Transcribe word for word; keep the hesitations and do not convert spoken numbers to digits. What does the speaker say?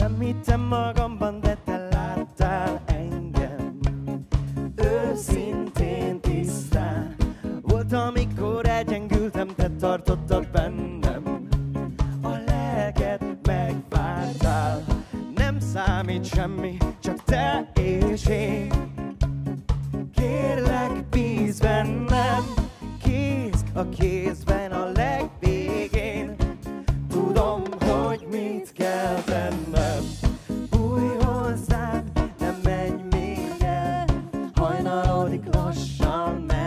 Nem hittem magamban, de te láttál engem. Őszintén, tisztán volt, amikor elgyengültem, te tartottad bennem. A lelked megváltál. Nem számít semmi, csak te és én. Kérlek, bízz bennem, kéz a kézben a legvégén. Tudom, hogy mit kell tennem. Bújj hozzám, nem menj még el. Hajnalodik, lassan megy.